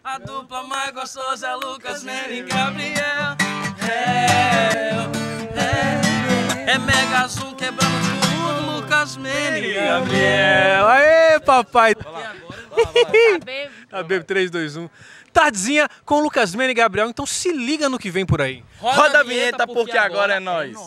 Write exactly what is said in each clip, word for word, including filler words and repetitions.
A dupla mais gostosa é Lucas Mene e Gabriel. É, é, é Mega Zoom quebrando tudo, Lucas Mene e Gabriel. Aê, papai! E agora? Tá bebo, três, dois, um. Tardezinha com Lucas Mene e Gabriel, então se liga no que vem por aí. Roda a vinheta porque agora é nóis.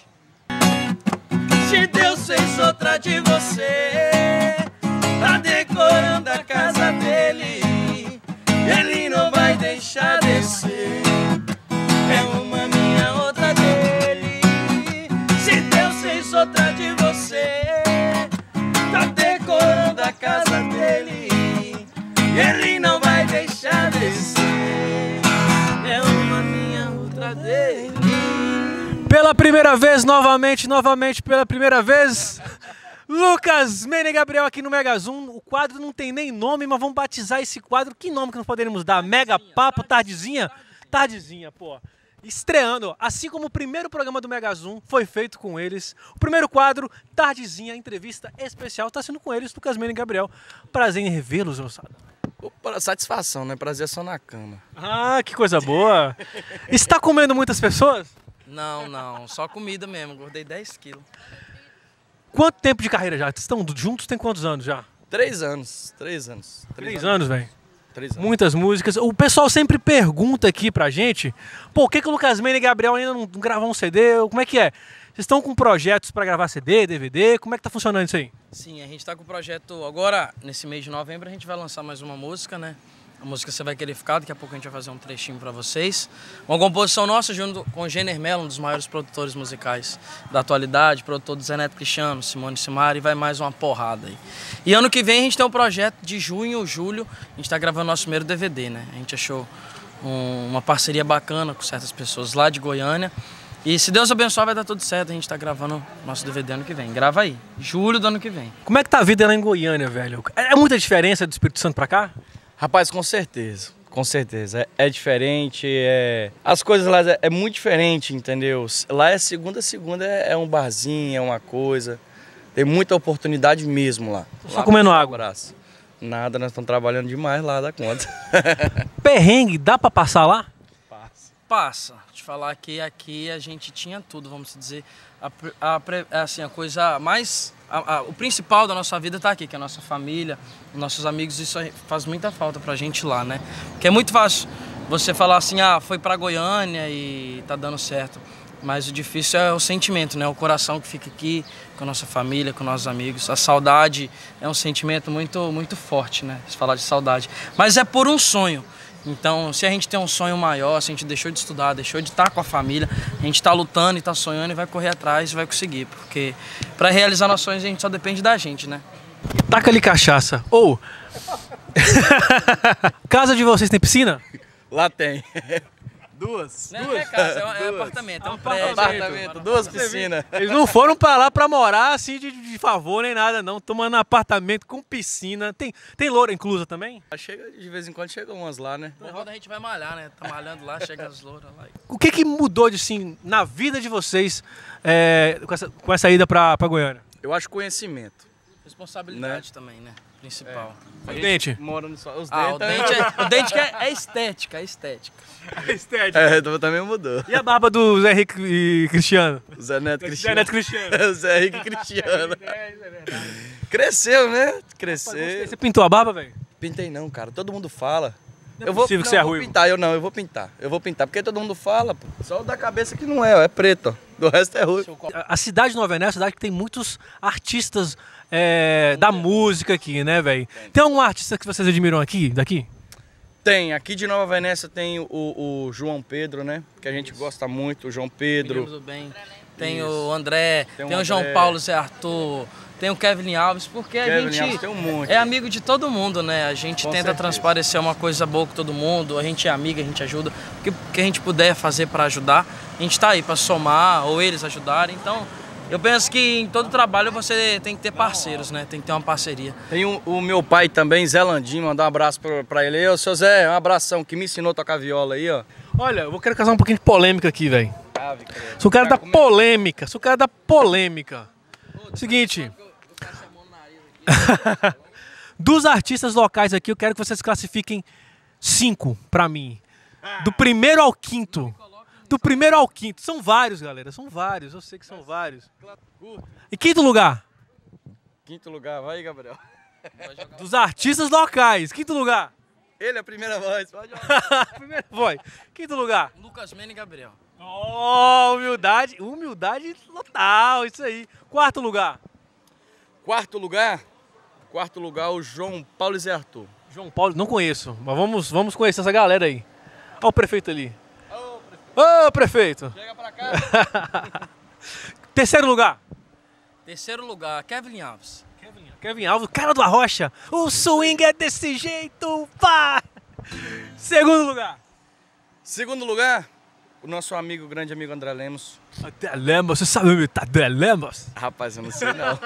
Se Deus fez outra de você, tá decorando a casa dele, ele não vai deixar descer. É uma minha, outra dele. Se Deus fez outra de você, tá decorando a casa dele, ele não vai deixar descer. É uma minha, outra dele. Pela primeira vez, novamente, novamente, pela primeira vez, Lucas Mene e Gabriel aqui no Mega Zoom. O quadro não tem nem nome, mas vamos batizar esse quadro. Que nome que nós poderíamos dar? Mega Papo Tardezinha? Tardezinha, pô. Estreando, assim como o primeiro programa do Mega Zoom foi feito com eles. O primeiro quadro, Tardezinha, entrevista especial, está sendo com eles, Lucas Mene e Gabriel. Prazer em revê-los, moçada. Opa, satisfação, né? Prazer é só na cama. Ah, que coisa boa. Está comendo muitas pessoas? Não, não, só comida mesmo, engordei dez quilos. Quanto tempo de carreira já? Vocês estão juntos, tem quantos anos já? Três anos, três anos. Três anos, velho. Três anos. Muitas músicas. O pessoal sempre pergunta aqui pra gente, pô, por que, que o Lucas Mene e Gabriel ainda não gravaram um C D? Como é que é? Vocês estão com projetos pra gravar C D, D V D? Como é que tá funcionando isso aí? Sim, a gente tá com o projeto agora, nesse mês de novembro, a gente vai lançar mais uma música, né? A música Você Vai Querer Ficar, daqui a pouco a gente vai fazer um trechinho pra vocês. Uma composição nossa junto com o Jenner Mello, um dos maiores produtores musicais da atualidade, produtor do Zé Neto Cristiano, Simone Simari, e vai mais uma porrada aí. E ano que vem a gente tem um projeto de junho ou julho, a gente tá gravando nosso primeiro D V D, né? A gente achou um, uma parceria bacana com certas pessoas lá de Goiânia. E se Deus abençoar vai dar tudo certo, a gente tá gravando nosso D V D ano que vem. Grava aí, julho do ano que vem. Como é que tá a vida lá em Goiânia, velho? É muita diferença do Espírito Santo pra cá? Rapaz, com certeza, com certeza. É, é diferente, é... as coisas lá é, é muito diferente, entendeu? Lá é segunda, segunda é, é um barzinho, é uma coisa. Tem muita oportunidade mesmo lá. Só lá comendo água? Abraço. Nada, nós estamos trabalhando demais lá da conta. Perrengue, dá pra passar lá? Passa. Passa. Te falar que aqui a gente tinha tudo, vamos dizer. A, a, assim, a coisa mais... A, a, o principal da nossa vida tá aqui, que é a nossa família, nossos amigos. Isso faz muita falta pra gente lá, né? Porque é muito fácil você falar assim, ah, foi pra Goiânia e tá dando certo. Mas o difícil é o sentimento, né? O coração que fica aqui com a nossa família, com nossos amigos. A saudade é um sentimento muito, muito forte, né? Se falar de saudade. Mas é por um sonho. Então, se a gente tem um sonho maior, se a gente deixou de estudar, deixou de estar com a família, a gente está lutando e está sonhando e vai correr atrás e vai conseguir. Porque para realizar nossos sonhos a gente só depende da gente, né? Taca ali cachaça. Ou... Casa de vocês tem piscina? Lá tem. Duas. Não duas. é casa, é, um, é apartamento, é um prédio. Apartamento, duas piscinas. Eles não foram pra lá pra morar assim de, de favor nem nada, não. Tomando apartamento com piscina. Tem, tem loura inclusa também? Chega, de vez em quando chegam umas lá, né? Quando a gente vai malhar, né? Tá malhando lá, chega as louras lá. O que que mudou de, assim, na vida de vocês é, com, essa, com essa ida pra, pra Goiânia? Eu acho conhecimento. Responsabilidade, né? Também, né? Principal. É. O dente? Mora no sol. Os Ah, o dente, é, o dente que é, é estética, é estética. É estética. É, também mudou. E a barba do Zé Henrique e Cristiano? O Zé Neto Cristiano. Zé Neto Cristiano. O Zé Henrique Cristiano. Cresceu, né? Cresceu. Você pintou a barba, velho? Pintei não, cara. Todo mundo fala. Não é eu vou, possível que não, você é eu vou ruivo. pintar, eu não, eu vou pintar. Eu vou pintar, porque todo mundo fala, pô. Só o da cabeça que não é, ó, é preto, ó. Do resto é ruivo. A a cidade de Nova Venécia é uma cidade que tem muitos artistas é, da música aqui, né, velho? Tem algum artista que vocês admiram aqui, daqui? Tem, aqui de Nova Venécia tem o, o João Pedro, né? Que a gente Isso. gosta muito, o João Pedro. Do bem. Tem Isso. o André, tem, tem o, o João André. Paulo Zé Arthur, tem o Kevin Alves, porque Kevin a gente Alves tem um monte. é amigo de todo mundo, né? A gente Com tenta certeza. transparecer uma coisa boa com todo mundo, a gente é amigo, a gente ajuda. O que, que a gente puder fazer para ajudar, a gente tá aí para somar ou eles ajudarem. Então, eu penso que em todo trabalho você tem que ter parceiros, né? Tem que ter uma parceria. Tem o, o meu pai também, Zé Landim, mandar um abraço pra, pra ele aí. Ô, seu Zé, um abração, que me ensinou a tocar viola aí, ó. Olha, eu vou querer causar um pouquinho de polêmica aqui, velho. Sou o cara da polêmica, sou o cara da polêmica. Seguinte. Dos artistas locais aqui, eu quero que vocês classifiquem cinco pra mim. Do primeiro ao quinto. Do primeiro ao quinto. São vários, galera. São vários. Eu sei que são vários. E quinto lugar? Quinto lugar, vai aí, Gabriel. Dos artistas locais. Quinto lugar? Ele é a primeira voz, pode jogar. Primeiro foi. Quinto lugar? Lucas Mene e Gabriel. Oh, humildade. Humildade total, isso aí. Quarto lugar? Quarto lugar? Quarto lugar, o João Paulo e Zé Arthur. João Paulo, não conheço, mas vamos, vamos conhecer essa galera aí. Olha o prefeito ali. Ô, prefeito. Chega pra cá. Terceiro lugar? Terceiro lugar, Kevin Alves. Kevin, Kevin Alves, cara do Arrocha. O swing é desse jeito, pá. Segundo lugar? Segundo lugar, o nosso amigo, o grande amigo André Lemos. André Lemos, você sabe o André Lemos? Rapaz, eu não sei não.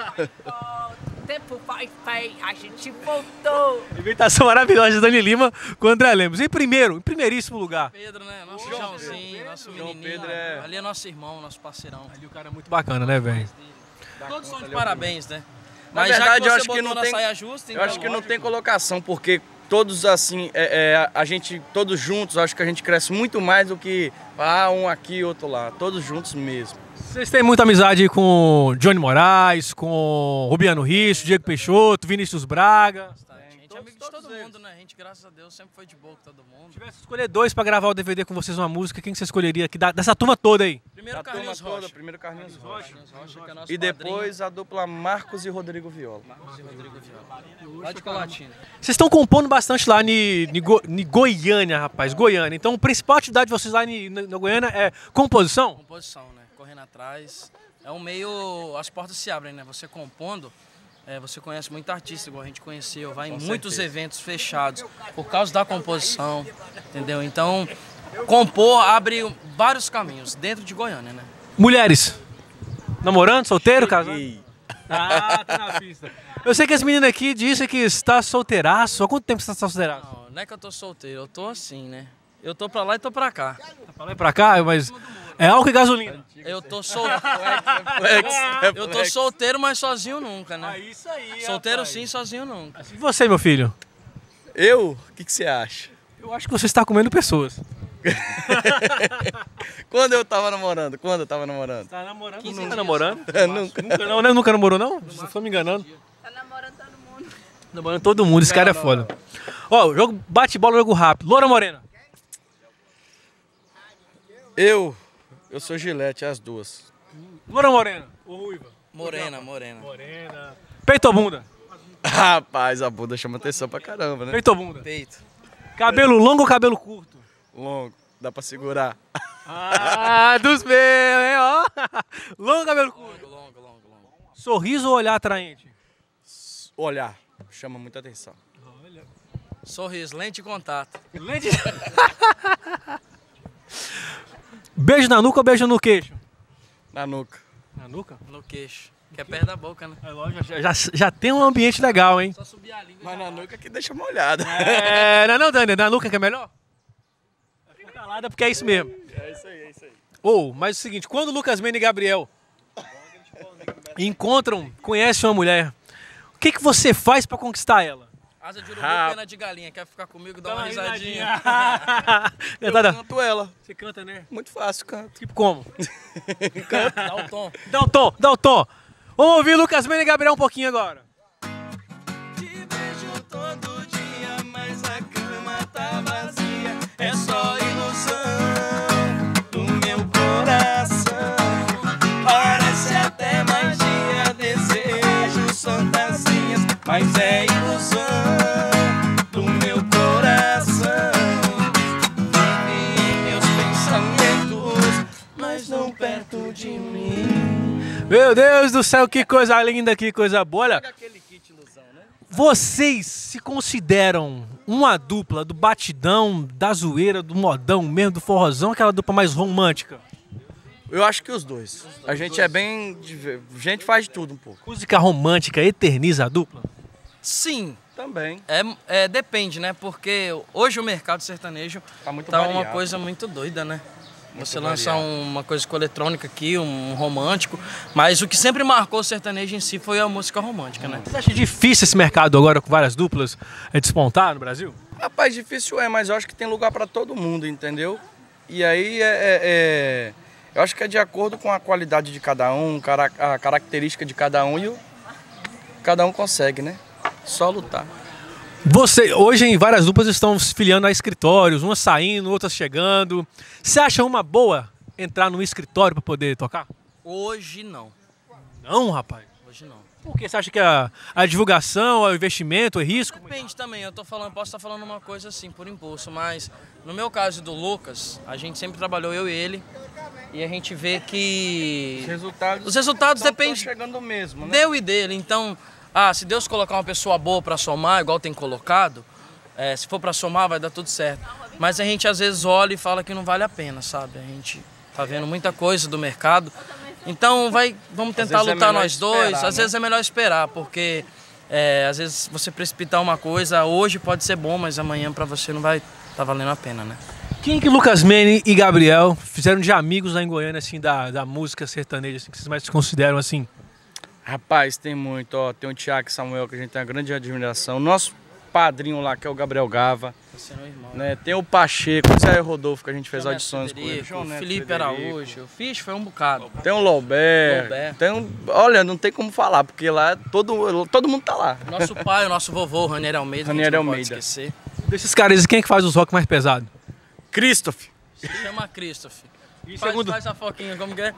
Tempo vai, vai, a gente voltou. Imitação maravilhosa de Dani Lima com André Lemos. Em primeiro, em primeiríssimo lugar. Pedro, né? Nosso João Joãozinho, Pedro. nosso João menininho. Pedro é- Ali é nosso irmão, nosso parceirão. Ali o cara é muito bacana, né, velho? Todos são de parabéns, né? Na Mas verdade, já que eu você acho que botou não na tem- saia justa, Eu então acho que não lógico. tem colocação, porque todos assim, é, é, a gente, todos juntos, acho que a gente cresce muito mais do que ah, um aqui e outro lá. Todos juntos mesmo. Vocês têm muita amizade com Johnny Moraes, com Rubiano Risso, Diego Peixoto, Vinícius Braga. A gente é amigo de todo mundo, né? A gente, graças a Deus, sempre foi de boa com todo mundo. Se tivesse que escolher dois pra gravar o D V D com vocês uma música, quem que você escolheria aqui da- dessa turma toda aí? Primeiro A turma Carlinhos toda, Rocha. primeiro Carlinhos Rocha. Carlinhos Rocha, que é nosso E padrinho. depois a dupla Marcos e Rodrigo Viola. Marcos e Rodrigo Viola. Lá de Colatina. Vocês estão compondo bastante lá em Goiânia, rapaz, Goiânia. Então, a principal atividade de vocês lá ni- na na Goiânia é composição? Composição, né? Correndo atrás. É um meio... As portas se abrem, né? Você compondo, é, você conhece muito artista, igual a gente conheceu. Vai em muitos eventos fechados por causa da composição, entendeu? Então, compor abre vários caminhos dentro de Goiânia, né? Mulheres, namorando, solteiro, casado? E Ah, tá na pista. Eu sei que esse menino aqui disse que está solteiraço. Há quanto tempo você está solteiraço? Não, não é que eu tô solteiro, eu tô assim, né? Eu tô pra lá e tô pra cá. Pra lá e pra cá, mas é álcool e gasolina. Eu tô solteiro. Flex, é Eu tô flex. solteiro, mas sozinho nunca, né? isso aí, Solteiro sim, sozinho nunca. E você, meu filho? Eu? O que, que você acha? Eu acho que você está comendo pessoas. Quando eu tava namorando? Quando eu tava namorando? Tá namorando? quinze Nunca dias. namorando? Nunca. Nunca não, né? Nunca namorou, não? Vocês estão me enganando. Tá namorando todo mundo. Namorando todo mundo, esse cara é não, foda. Ó, o jogo bate-bola, jogo rápido. Loura Morena. Eu? Eu sou Gilete, as duas. Loura Morena. Ou Ruiva. Morena, morena. Morena. Peito ou bunda? Rapaz, a bunda chama atenção pra caramba, né? Peito ou bunda? Peito. Cabelo longo ou cabelo curto? Longo, dá pra segurar. Ah, dos meus, hein, ó. Longo ou cabelo curto? Longo, longo, longo, longo. Sorriso ou olhar atraente? Olhar, chama muita atenção. Sorriso, lente de contato. Lente- Beijo na nuca ou beijo no queixo? Na nuca. Na nuca? No queixo. Que é perto da boca, né? É lógico, já, já, já tem um ambiente legal, hein? Só subir a língua. Mas na nuca que deixa molhada. É, não, é não, Dani, na nuca que é melhor? Fica calada porque é isso mesmo. É isso aí, é isso aí. Ou, mas é o seguinte, quando Lucas Mene e Gabriel encontram, conhecem uma mulher, o que, que você faz pra conquistar ela? Asa de urubu, Rap- pena de galinha. Quer ficar comigo? Dá uma risadinha. Eu Cantada. canto ela. Você canta, né? Muito fácil, canto. Tipo como? Dá o tom. Dá o tom, dá o tom. Vamos ouvir Lucas Mene e Gabriel um pouquinho agora. Te vejo todo dia, mas a cama tá vazia. É só ilusão do meu coração. Parece até magia, desejos, fantasias, mas é ilusão do meu coração. Vive em meus pensamentos, mas não perto de mim. Meu Deus do céu, que coisa linda, que coisa boa. Olha, Aquele kit ilusão, né? vocês se consideram uma dupla do batidão, da zoeira, do modão mesmo, do forrozão, aquela dupla mais romântica? Eu acho que os dois. A gente é bem. A gente faz de tudo um pouco. Música romântica eterniza a dupla? Sim. Também. É, é, depende, né? Porque hoje o mercado sertanejo Tá muito tá uma variado. coisa muito doida, né? Muito Você lançar variado. uma coisa com eletrônica aqui, um romântico, mas o que sempre marcou o sertanejo em si foi a música romântica, né? Você acha difícil esse mercado agora com várias duplas é despontar no Brasil? Rapaz, difícil é, mas eu acho que tem lugar para todo mundo, entendeu? E aí é, é, é, eu acho que é de acordo com a qualidade de cada um, a característica de cada um e o, cada um consegue, né? Só lutar. Você, hoje em várias duplas estão se filiando a escritórios, umas saindo, outras chegando. Você acha uma boa entrar no escritório para poder tocar? Hoje não. Não, rapaz. Hoje não. Por quê? Você acha que a, a divulgação, o investimento, é risco? Depende também, eu tô falando, posso estar falando uma coisa assim, por impulso, mas no meu caso do Lucas, a gente sempre trabalhou, eu e ele, e a gente vê que Os resultados, os resultados não dependem estão chegando mesmo, né? deu e dele, então, ah, se Deus colocar uma pessoa boa para somar, igual tem colocado, é, se for para somar vai dar tudo certo, mas a gente às vezes olha e fala que não vale a pena, sabe? A gente tá vendo muita coisa do mercado. Então vai, vamos tentar lutar é nós dois. Esperar, às né? vezes é melhor esperar, porque é, às vezes você precipitar uma coisa, hoje pode ser bom, mas amanhã pra você não vai estar tá valendo a pena, né? Quem que Lucas Mene e Gabriel fizeram de amigos lá em Goiânia, assim, da, da música sertaneja, assim, que vocês mais consideram, assim? Rapaz, tem muito, ó. Tem o Thiago Samuel, que a gente tem uma grande admiração. Nosso padrinho lá, que é o Gabriel Gava. Irmão, né? Tem o Pacheco, o Zé Rodolfo, que a gente fez João audições Frederico, com ele. o Felipe Araújo, o Fish foi um bocado. Tem o Loubert, Loubert. tem um, olha, não tem como falar, porque lá todo, todo mundo tá lá. Nosso pai, o nosso vovô, Ranieri Almeida, Ranieri que a gente não Almeida. pode esquecer. Desses caras, quem é que faz os rock mais pesado? Christoph. Se chama Christoph. E, Faz, segundo... faz a foquinha, como que é?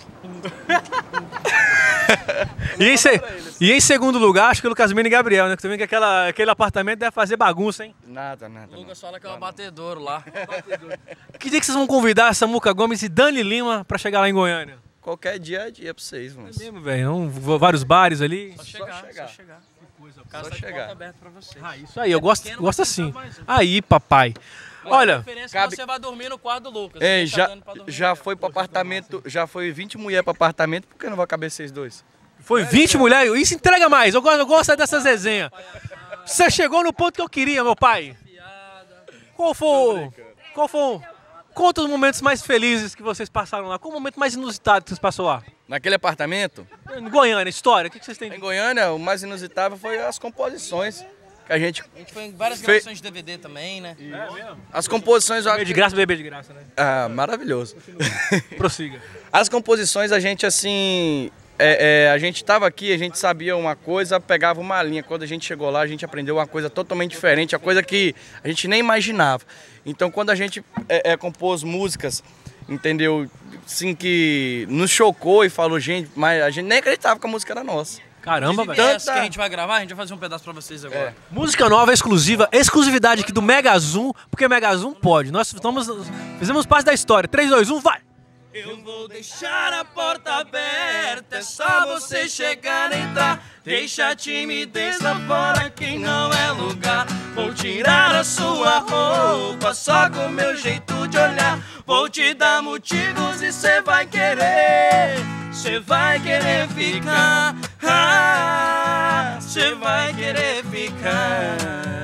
e, em se... e em segundo lugar, acho que o Lucas Mene e Gabriel, né? Que também que aquela, aquele apartamento deve fazer bagunça, hein? Nada, nada. O Lucas não. fala que é o batedouro lá. Que dia que vocês vão convidar Samuca Gomes e Dani Lima pra chegar lá em Goiânia? Qualquer dia é dia pra vocês, mano. É mesmo, velho. Não, vou- vários bares ali. Só chegar, só chegar. chegar. O cara Só tá de chegar. porta aberta pra você. Ah, isso aí, eu gosto, pequeno, gosto mas assim. tem mais um. Aí, papai. Olha, A diferença é que cabe- você vai dormir no quarto do Lucas. Ei, Ele tá já, dando pra dormir já no foi pro apartamento, já foi vinte mulheres pro apartamento, por que não vai caber vocês dois? foi vinte mulheres. Isso entrega mais. Eu gosto, eu gosto dessas resenhas. Você chegou no ponto que eu queria, meu pai. Qual foi? o- Qual foi? o- Conta os momentos mais felizes que vocês passaram lá. Qual o momento mais inusitado que vocês passaram lá? Naquele apartamento, Em Goiânia, história. O que que vocês têm? em Goiânia, o mais inusitável foi as composições. Que a gente. A gente foi em várias Fe- gravações de D V D também, né? As composições. Beber de graça, beber de graça, né? Ah, maravilhoso. Prossiga. As composições a gente assim. É, é, a gente estava aqui, a gente sabia uma coisa, pegava uma linha. Quando a gente chegou lá, a gente aprendeu uma coisa totalmente diferente, a coisa que a gente nem imaginava. Então, quando a gente é, é, compôs músicas, entendeu? Assim, que nos chocou e falou, gente, mas a gente nem acreditava que a música era nossa. Caramba, Inclusive, velho. essa que a gente vai gravar, a gente vai fazer um pedaço pra vocês agora. Música nova, exclusiva, exclusividade aqui do Mega Zoom, porque Mega Zoom pode. Nós estamos, fizemos parte da história. três, dois, um, vai! Eu vou deixar a porta aberta, é só você chegar e entrar. Deixa a timidez lá fora que não é lugar. Vou tirar a sua roupa só com meu jeito de olhar. Vou te dar motivos e cê vai querer. Cê vai querer ficar. Ah, cê vai querer ficar.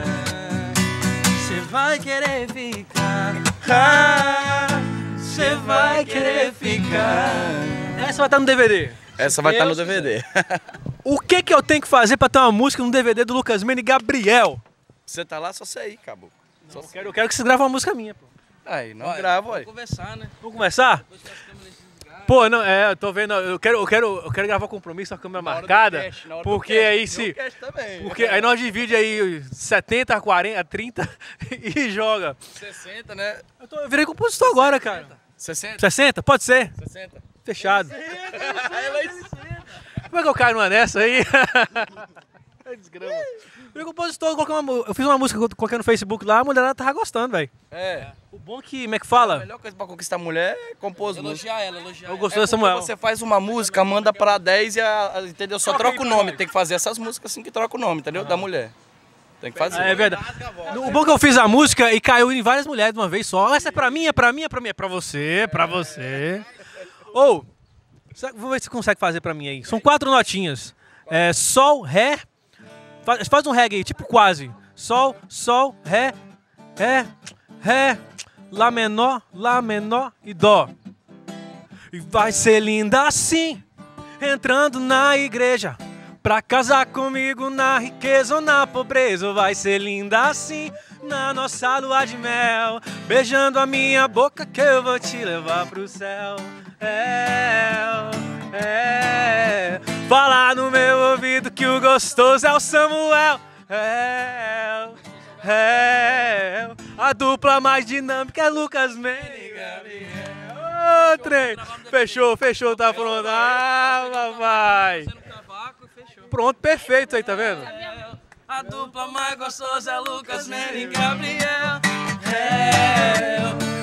Cê vai querer ficar. Ah, cê vai querer ficar. Essa vai estar no D V D. Essa vai estar no Deus D V D. O que que eu tenho que fazer pra ter uma música no D V D do Lucas Mene e Gabriel? Você tá lá, só você aí, acabou. Só Eu quero, eu quero que vocês gravem uma música minha, pô. Aí, não Olha, grava, aí. Vamos conversar, né? Vamos começar? Pô, não, é, eu tô vendo, eu quero, eu quero, eu quero gravar compromisso com a câmera marcada, porque aí se, porque aí nós divide aí setenta a quarenta, a trinta e joga. sessenta, né? Eu, tô, eu virei compositor agora, cara. sessenta? sessenta? Pode ser? sessenta. Fechado. Como é que eu caio numa dessa aí? É desgrama. Virei compositor, eu, coloquei uma, mu- eu fiz uma música, coloquei no Facebook lá, a mulherada tava gostando, velho. É. O bom que, como é que A fala? melhor coisa pra conquistar mulher é compor música. Elogiar ela, elogiar Eu ela. gostou É da Samuel. porque você faz uma música, manda pra dez e a, a- entendeu? Só troca o nome. Tem que fazer essas músicas assim que troca o nome, entendeu? Da mulher. Tem que fazer. É verdade. O bom que eu fiz a música e caiu em várias mulheres de uma vez só. Essa é pra mim, é pra mim, é pra mim, é pra você, é pra você. Ou, sa- vou ver se você consegue fazer pra mim aí. São quatro notinhas. É, sol, ré. Faz, faz um reggae aí, tipo quase. Sol, sol, ré, ré, ré, lá menor, lá menor e dó. E vai ser linda assim, entrando na igreja. Pra casar comigo na riqueza ou na pobreza. Vai ser linda assim, na nossa lua de mel, beijando a minha boca que eu vou te levar pro céu. É, é, falar no meu ouvido que o gostoso é o Samuel. É, é, a dupla mais dinâmica é Lucas Mene. Ô, trem. Fechou, fechou, tá pronto. Ah, papai. Pronto, perfeito aí, tá vendo? A dupla mais gostosa é Lucas Mene e Gabriel. É,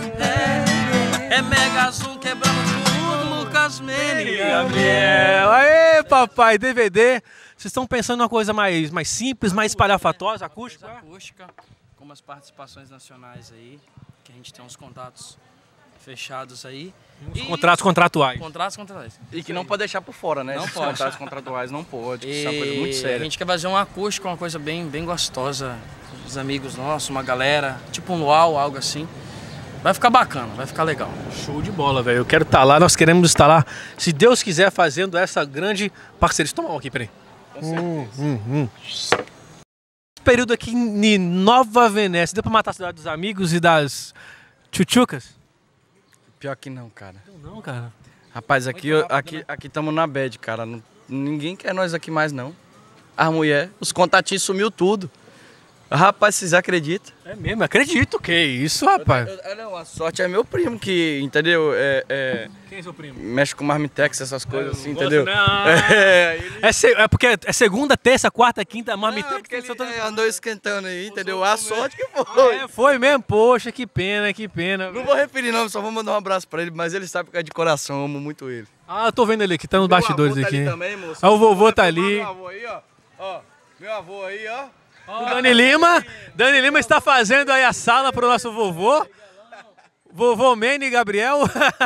é, é Mega Zoom quebrando tudo, Lucas Mene e Gabriel. Aê, papai, D V D. Vocês estão pensando numa coisa mais, mais simples, mais espalhafatosa, acústica? Acústica, com umas participações nacionais aí, que a gente tem uns contatos fechados aí. Uns contratos contratuais. Contratos contratuais. E que não pode deixar por fora, né? Não Esses pode. contratos contratuais não pode, E isso é uma coisa muito séria. a gente quer fazer um acústico, uma coisa bem, bem gostosa. Os amigos nossos, uma galera, tipo um luau, algo assim. Vai ficar bacana, vai ficar legal. Show de bola, velho. Eu quero estar lá, nós queremos estar lá, se Deus quiser, fazendo essa grande parceria. Toma um aqui, peraí. Hum, hum, hum. Esse período aqui em Nova Venécia, deu pra matar a cidade dos amigos e das tchutchucas? Pior que não, cara. Não, não, cara. Rapaz, aqui aqui aqui estamos na bad, cara. Não, ninguém quer nós aqui mais, não. As mulheres, os contatinhos sumiu tudo. Rapaz, vocês acreditam? É mesmo, acredito. Que isso, rapaz? Eu, eu, não, a sorte é meu primo que, entendeu? É, é, Quem é seu primo? mexe com marmitex, essas coisas assim, Gosto, entendeu? né? É, ele... É, se- é porque é segunda, terça, quarta, quinta, marmitex. Não, porque ele só tô- é, andou esquentando aí, entendeu? A sorte que foi. É, foi mesmo? Poxa, que pena, que pena. Não vou referir não, só vou mandar um abraço pra ele, mas ele sabe que é de coração, eu amo muito ele. Ah, eu tô vendo ele aqui, tá nos bastidores Meu avô tá aqui. ali também, moço. Ah, o vovô tá ali. Meu avô aí, ó. Ó, meu avô aí, ó. O Dani Lima, Dani Lima está fazendo aí a sala pro nosso vovô. Vovô Mene e Gabriel.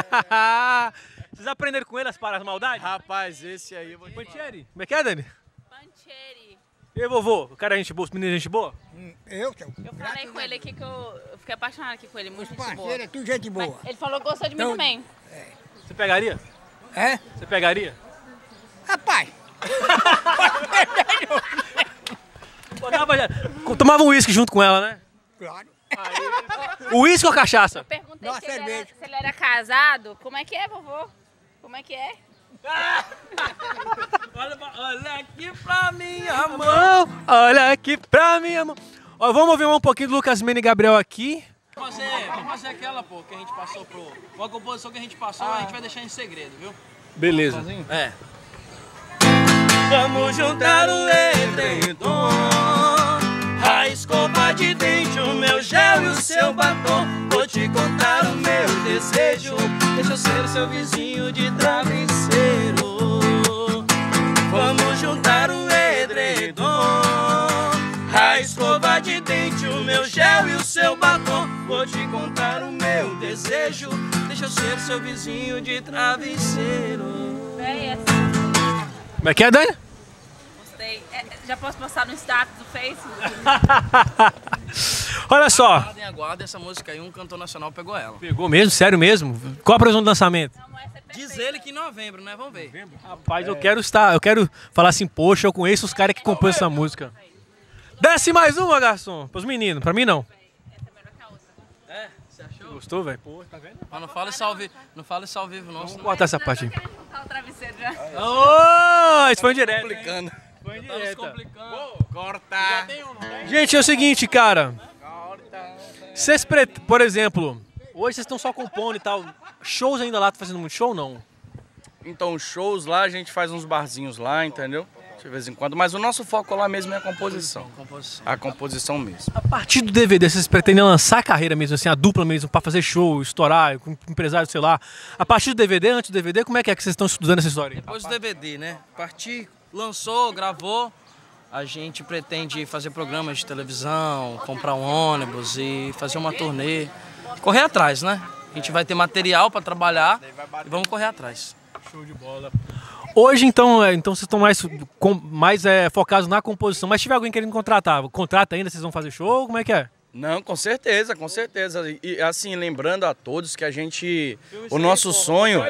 Vocês aprenderam com ele as paras maldades? Rapaz, esse aí eu vou te falar. Pancheri. Como é que é, Dani? Pancheri. E aí, vovô? O cara é gente boa, os meninos é gente boa? Eu, seu. Eu falei com ele aqui que eu, eu fiquei apaixonada aqui com ele, muito gente boa. Parceiro, é tudo gente boa. Ele falou que gostou de mim Então- também. Você pegaria? É? Você pegaria? Rapaz, Botava- Tomava um uísque junto com ela, né? claro. Uísque ou cachaça? Perguntei Dá uma se ele, era, cerveja. se ele era casado. Como é que é, vovô? Como é que é? Olha, olha aqui pra minha mão. Mão, olha aqui pra minha mão. Ó, vamos ouvir um pouquinho do Lucas Mene e Gabriel aqui. Vamos fazer, vamos fazer aquela, pô, que a gente passou pro... Uma composição que a gente passou, a gente vai deixar em segredo, viu? Beleza. É. Vamos juntar o edredom, a escova de dente, o meu gel e o seu batom. Vou te contar o meu desejo, deixa eu ser seu vizinho de travesseiro. Vamos juntar o edredom, a escova de dente, o meu gel e o seu batom. Vou te contar o meu desejo, deixa eu ser seu vizinho de travesseiro. É essa. Como é que é, Dani? Gostei. É, já posso postar no status do Facebook? Olha só. Aguardem, aguardem essa música aí, um cantor nacional pegou ela. Pegou mesmo? Sério mesmo? Qual a previsão do lançamento? Não, essa é Diz perfeita. ele que em novembro, né? Vamos ver. Rapaz, eu quero estar, eu quero falar assim, poxa, eu conheço os caras que compõem essa música. Desce mais uma, garçom. Pros meninos, pra mim não. Essa é melhor que a outra. É, você achou? Gostou, velho? Pô, tá vendo? Mas não fala isso ao vivo, não fala isso ao vivo não, Vamos senão cortar essa Já parte tô aí. querendo colocar o travesseiro já. Ô, isso foi direto. Complicando. Foi tá nos complicando. Corta. Gente, é o seguinte, cara. Vocês, pre- por exemplo, hoje vocês estão só compondo e tal. Shows ainda lá, tá fazendo muito show ou não? Então, shows lá, a gente faz uns barzinhos lá, entendeu? De vez em quando, mas o nosso foco lá mesmo é a composição. Composição. A composição mesmo. A partir do D V D, vocês pretendem lançar a carreira mesmo, assim, a dupla mesmo, pra fazer show, estourar, com empresário, sei lá. A partir do D V D, antes do D V D, como é que é que vocês estão estudando essa história? aí? Depois do D V D, né? Partir, lançou, gravou. A gente pretende fazer programas de televisão, comprar um ônibus e fazer uma turnê. Correr atrás, né? A gente vai ter material para trabalhar e vamos correr atrás. Show de bola. Hoje, então, é, então vocês estão mais, com, mais é, focados na composição. Mas se tiver alguém querendo contratar, contrata ainda, vocês vão fazer show? Como é que é? Não, com certeza, com certeza. E assim, lembrando a todos que a gente. O nosso sonho.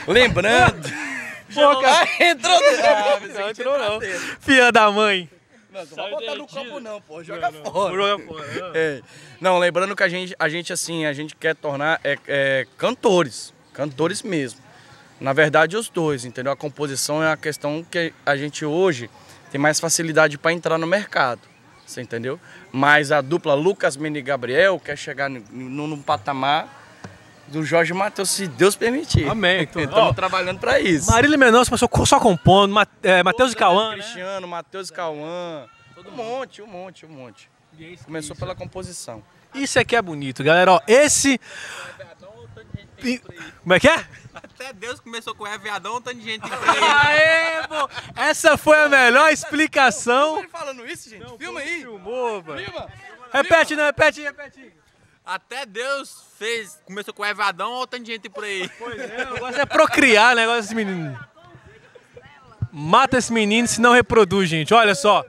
Lembrando. Pô, cara, entrou. Ah, Não entrou não. Filha da mãe. Não, não vai botar no copo não, pô. Joga fora. Joga fora. É. Não, lembrando que a gente, a gente assim, a gente quer tornar é, é, cantores. Cantores mesmo. Na verdade, os dois, entendeu? A composição é uma questão que a gente hoje tem mais facilidade para entrar no mercado. Você entendeu? Mas a dupla Lucas Mene e Gabriel quer chegar num, num patamar do Jorge Mateus, se Deus permitir. Amém. Então, Estamos ó, trabalhando para isso. Marília Mendonça começou só compondo, Ma é, Matheus e Cauã, né? Cristiano, Matheus e Cauã. Um monte, um monte, um monte. Começou pela composição. Isso aqui é bonito, galera. Ó, esse... Como é que é? Até Deus começou com o Reveadão, um tanto de gente por Aê, pô! Essa foi a melhor explicação. Ele falando isso, gente? Não, Filma aí. Filmou, velho. Filma. Repete, não, repete, repete. Até Deus fez, começou com o Reveadão, olha o tanto de gente por aí. Pois é, o negócio é procriar, o negócio desse menino. Mata esse menino, se não reproduz, gente. Olha só.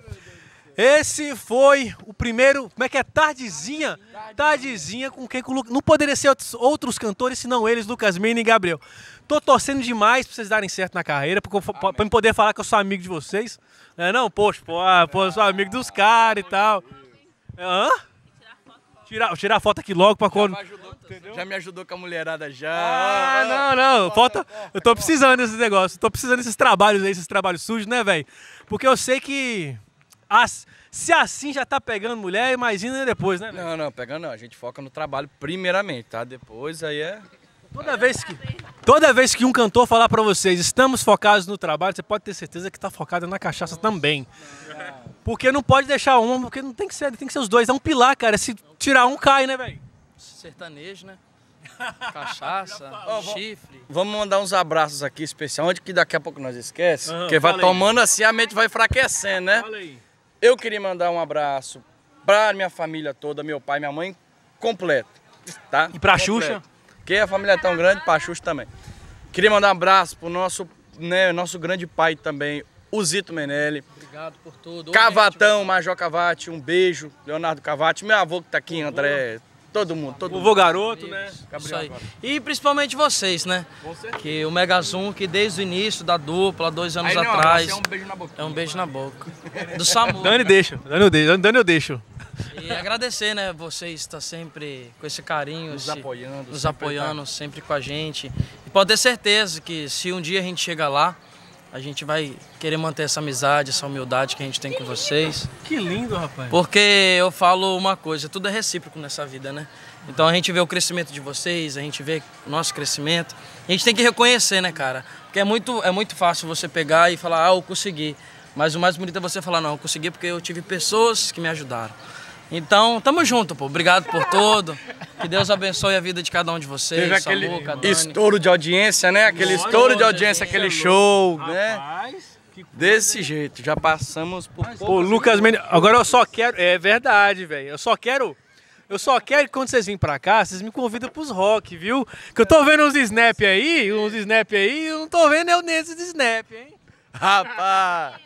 Esse foi o primeiro, como é que é? Tardezinha? Tardezinha com quem? Com o Lu- Não poderia ser outros, outros cantores, senão eles, Lucas Mene e Gabriel. Tô torcendo demais pra vocês darem certo na carreira, porque eu, fa- pra me poder falar que eu sou amigo de vocês. Não é não? Poxa, pô, ah, pô, eu sou amigo dos caras e tal. Hã? Tirar, tirar foto aqui logo pra quando... Já me ajudou com a mulherada já. Ah, não, não. Falta. Eu tô precisando desses negócios. Tô precisando desses trabalhos aí, esses trabalhos sujos, né, velho? Porque eu sei que. As, se assim já tá pegando mulher, imagina depois, né, velho? Não, não, pega não. A gente foca no trabalho primeiramente, tá? Depois aí é... Toda vez que. Toda vez que um cantor falar pra vocês, estamos focados no trabalho, você pode ter certeza que tá focado na cachaça também. Porque não pode deixar uma, porque não tem que ser, tem que ser os dois. É um pilar, cara. Se tirar um, cai, né, velho? Sertanejo, né? Cachaça, chifre. Vamos mandar uns abraços aqui especial, onde que daqui a pouco nós esquece. Aham, porque vai fala aí. tomando assim, a mente vai enfraquecendo, né? Fala aí. Eu queria mandar um abraço pra minha família toda, meu pai, minha mãe, completo, tá? E pra Completo. Xuxa? Porque a família é tão grande, pra Xuxa também. Queria mandar um abraço pro nosso, né, nosso grande pai também, o Zito Menelli. Obrigado por tudo. Cavatão, Major Cavati, um beijo. Leonardo Cavati, meu avô que tá aqui, André, todo mundo, todo mundo. Vovô Garoto, né? Isso aí. E principalmente vocês, né? Que o Mega Zoom, que desde o início da dupla, dois anos Aí, não, atrás, é um beijo na boca. é um beijo na boca. Do Samu. Dani deixa. Dani eu deixo. Dani eu deixo. E agradecer, né? Vocês estar sempre com esse carinho, Nos esse- apoiando, nos sempre apoiando, sempre com a gente. E pode ter certeza que se um dia a gente chegar lá, a gente vai querer manter essa amizade, essa humildade que a gente tem com vocês. Que lindo, rapaz. Porque eu falo uma coisa, tudo é recíproco nessa vida, né? Então a gente vê o crescimento de vocês, a gente vê o nosso crescimento. A gente tem que reconhecer, né, cara? Porque é muito, é muito fácil você pegar e falar, ah, eu consegui. Mas o mais bonito é você falar, não, eu consegui porque eu tive pessoas que me ajudaram. Então, tamo junto, pô. Obrigado por tudo. Que Deus abençoe a vida de cada um de vocês. Teve aquele Samuca, Dani. estouro de audiência, né? Aquele Nossa, estouro de Deus, audiência, gente, aquele é show, né? Rapaz. Que... Desse jeito, já passamos por Pô, poucos Lucas Mendes, agora eu só quero, é verdade, velho. Eu só quero, eu só quero que quando vocês virem pra cá, vocês me convidam pros rock, viu? Que eu tô vendo uns snap aí, uns snap aí, eu não tô vendo eu nesses snap, hein? Rapaz!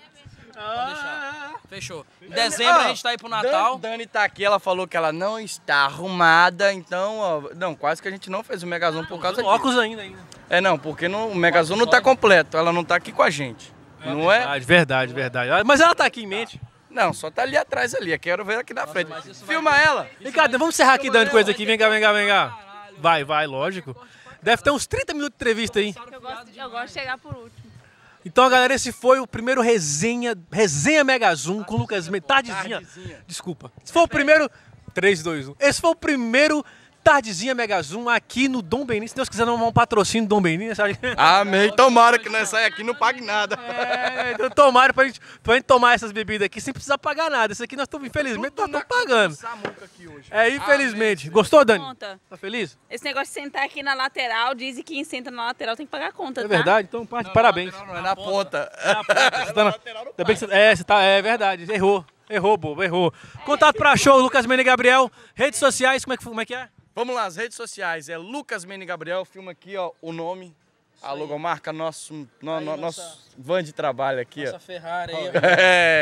Ah, Fechou. Em dezembro a gente tá aí pro Natal. Dani, Dani tá aqui, ela falou que ela não está arrumada, então, ó, não, quase que a gente não fez o Megazone por causa disso. óculos ainda, ainda. É, não, porque não, o Megazone não tá completo, ela não tá aqui com a gente, não é? Verdade, verdade, verdade. Mas ela tá aqui em mente. Não, só tá ali atrás ali, eu quero ver aqui na frente. Filma ela! Vem cá, vamos encerrar aqui dando coisa aqui. Vem cá, vem cá, vem cá. Vai, vai, lógico. Deve ter uns trinta minutos de entrevista aí. Eu gosto, eu gosto de chegar por último. Então, galera, esse foi o primeiro resenha, resenha Mega Zoom com o Lucas Mendes. Tardezinha. Desculpa. Esse foi o primeiro... três, dois, um. Esse foi o primeiro Tardezinha Mega Zoom aqui no Dom Benin. Se Deus quiser, não um patrocínio do Dom Benin, sabe? Amém, tomara que nós saia aqui e não pague nada. É, então tomara pra gente, pra gente tomar essas bebidas aqui sem precisar pagar nada. Isso aqui nós estamos, infelizmente, nós estamos pagando. Samuca aqui hoje. É, infelizmente. Gostou, Dani? Conta. Tá feliz? Esse negócio de sentar aqui na lateral, dizem que quem senta na lateral tem que pagar a conta, É tá? verdade? Então, parte, parabéns. Não, é na ponta. Você tá na... Ainda bem que você... É, você tá... é verdade. Errou. Errou, bobo. Errou. Contato pra show, Lucas Mene e Gabriel. Redes sociais, como é que, como é, que é? Vamos lá, as redes sociais, é Lucas Mene Gabriel, filma aqui, ó, o nome, a logomarca, nosso, no, Aí, no, nossa- nosso van de trabalho aqui, Essa ó. Ferrari aí, ó. É,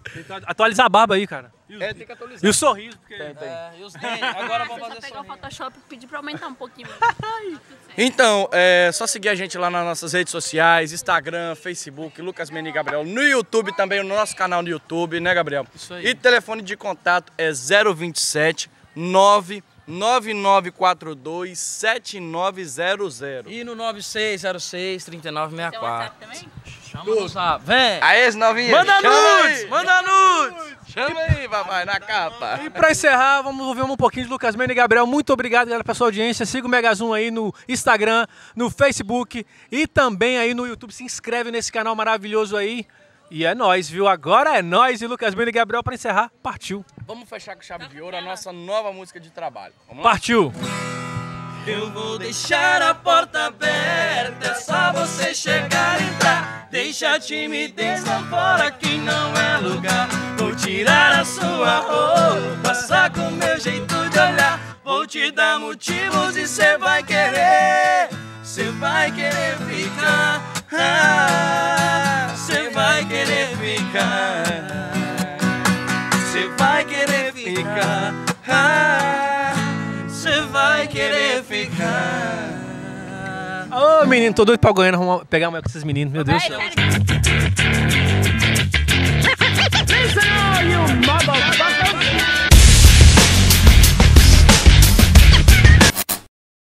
Tem que atualizar a barba aí, cara. E, É, tem que atualizar. e o sorriso, porque... É, e os dentes. Agora eu vou Você só fazer pegar o sorriso. Photoshop e pedir pra aumentar um pouquinho. Então, é só seguir a gente lá nas nossas redes sociais, Instagram, Facebook, Lucas Menig Gabriel, no YouTube também, no nosso canal no YouTube, né, Gabriel? Isso aí. E telefone de contato é zero vinte e sete, nove nove nove quatro dois, sete nove zero zero. E no nove seis zero seis, três nove seis Tem quatro. WhatsApp também? Chama no zap. Vem. Aê, novinha! Manda chama nudes! aí. Manda nudes! Chama aí, papai, na capa. E pra encerrar, vamos ouvir um pouquinho de Lucas Menig e Gabriel. Muito obrigado, galera, pela sua audiência. Siga o Megazoom aí no Instagram, no Facebook e também aí no YouTube. Se inscreve nesse canal maravilhoso aí. E é nóis, viu? Agora é nóis. E Lucas Menig e Gabriel, pra encerrar, partiu. Vamos fechar com chave de ouro a nossa nova música de trabalho. Vamos lá? Partiu! Eu vou deixar a porta aberta, é só você chegar e entrar. Deixa a timidez lá fora que não é lugar. Vou tirar a sua roupa, só com meu jeito de olhar. Vou te dar motivos e cê vai querer, cê vai querer ficar. Ah, cê vai querer ficar, cê vai querer ficar. Ah, cê vai querer ficar. Ô, menino, tô doido pra Goiânia. Vamos pegar uma com esses meninos, meu Deus do céu. Vai, sério. Listen all you motherfuckers.